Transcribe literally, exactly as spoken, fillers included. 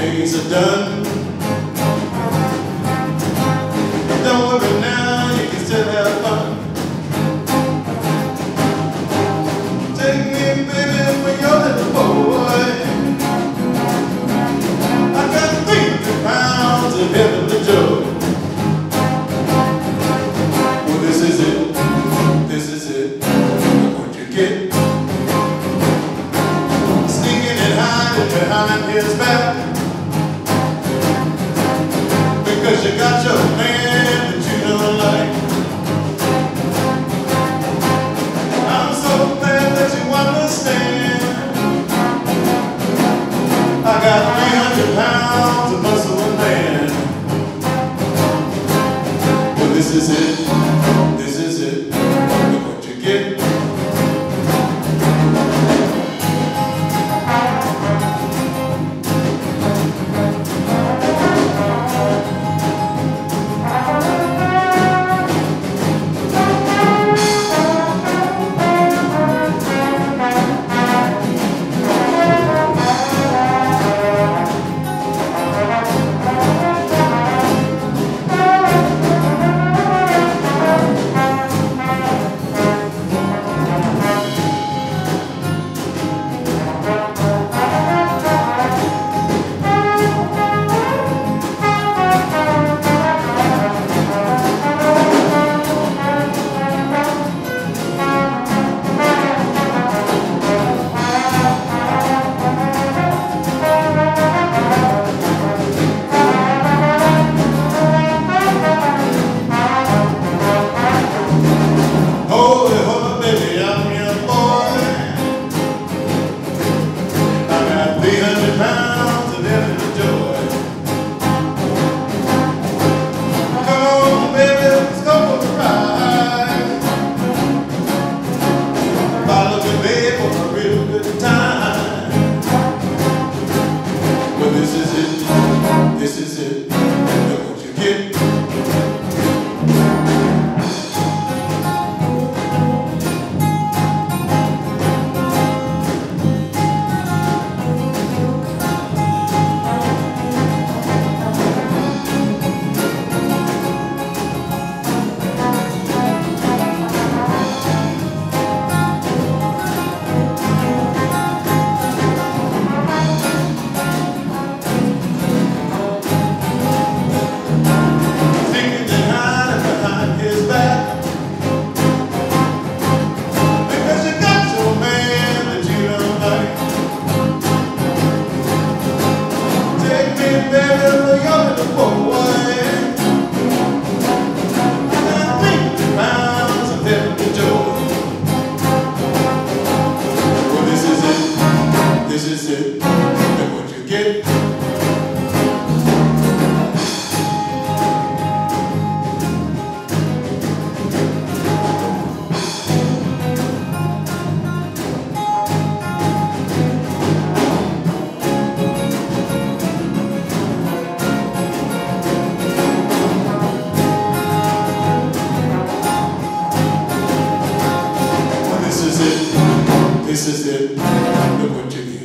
things are done. Don't worry now, you can still have fun. Take me, baby, for your little boy. I got three hundred pounds of heavenly joy. Well, this is it, this is it. Look what you get. Sneaking and hiding behind his back. Because you got your man that you don't like. I'm so glad that you understand. I got three hundred pounds of muscle and man. Well, this is it, this is it. Look what you get. This is it, look what you get. This is it, look what you get. This is it, look what you get.